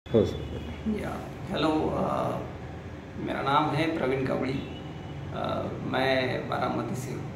हो सकता या हेलो, मेरा नाम है प्रवीण कवड़ी। मैं बारामती से हूँ।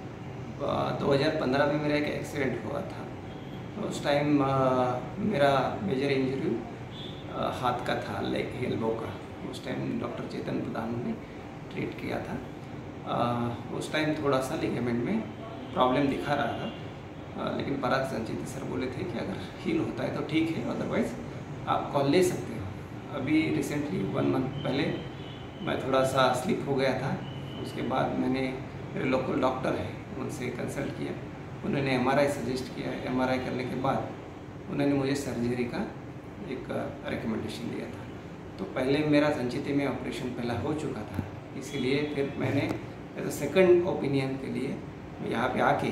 2015 में मेरा एक एक्सीडेंट हुआ था। तो उस टाइम मेरा मेजर इंजरी हाथ का था, लेग एल्बो का। उस टाइम डॉक्टर चेतन प्रधान ने ट्रीट किया था। उस टाइम थोड़ा सा लिगामेंट में प्रॉब्लम दिखा रहा था, लेकिन पराग संचित सर बोले थे कि अगर हील होता है तो ठीक है, अदरवाइज़ आप कॉल ले सकते हो। अभी रिसेंटली 1 मंथ पहले मैं थोड़ा सा स्लिप हो गया था। उसके बाद मैंने मेरे लोकल डॉक्टर है उनसे कंसल्ट किया। उन्होंने एमआरआई सजेस्ट किया। एमआरआई करने के बाद उन्होंने मुझे सर्जरी का एक रिकमेंडेशन दिया था। तो पहले मेरा संचित में ऑपरेशन पहला हो चुका था, इसीलिए फिर मैंने एज अ सेकंड ओपिनियन के लिए यहाँ पे आके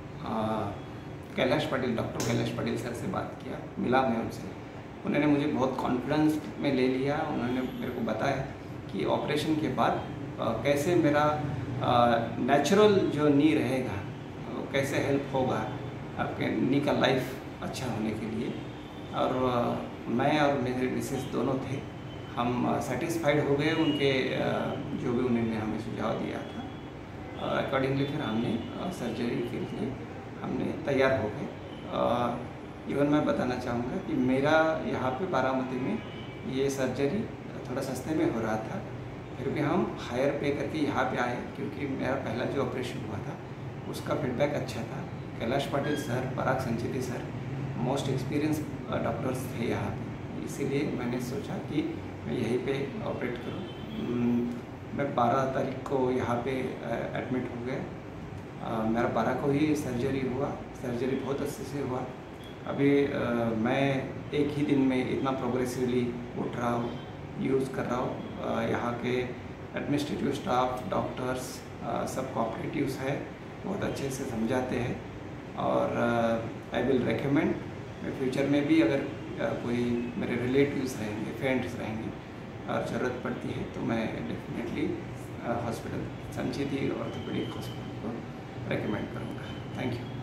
कैलाश पाटिल, डॉक्टर कैलाश पाटिल सर से बात किया, मिला मैं उनसे। उन्होंने मुझे बहुत कॉन्फिडेंस में ले लिया। उन्होंने मेरे को बताया कि ऑपरेशन के बाद कैसे मेरा नेचुरल जो नी रहेगा, कैसे हेल्प होगा आपके नी का लाइफ अच्छा होने के लिए। और मैं और मेरे मिसेस दोनों थे, हम सेटिस्फाइड हो गए उनके जो भी उन्होंने हमें सुझाव दिया था। अकॉर्डिंगली फिर हमने सर्जरी के लिए हमने तैयार हो गए। इवन मैं बताना चाहूँगा कि मेरा यहाँ पे बारामती में ये सर्जरी थोड़ा सस्ते में हो रहा था, फिर भी हम हायर पे करके यहाँ पे आए, क्योंकि मेरा पहला जो ऑपरेशन हुआ था उसका फीडबैक अच्छा था। Kailash Patil sir, Parag Sanchiti sir most experience doctors थे यहाँ पे, इसीलिए मैंने सोचा कि मैं यहीं पे ऑपरेट करूँ। मैं 12 तारीख को यहाँ पे एडमिट हो गया। मेरा 12 को ही सर्जरी हुआ। सर्जरी बहुत अच्छे से हुआ। अभी मैं एक ही दिन में इतना प्रोग्रेसिवली उठ रहा हूँ, यूज़ कर रहा हूँ। यहाँ के एडमिनिस्ट्रेटिव स्टाफ, डॉक्टर्स सब कोऑपरेटिव्स है, बहुत अच्छे से समझाते हैं। और आई विल रेकमेंड फ्यूचर में भी अगर कोई मेरे रिलेटिव्स रहेंगे, फ्रेंड्स रहेंगे और ज़रूरत पड़ती है तो मैं definitely hospital Sanchiti orthopaedic hospital को रेकमेंड करूँगा। Thank you.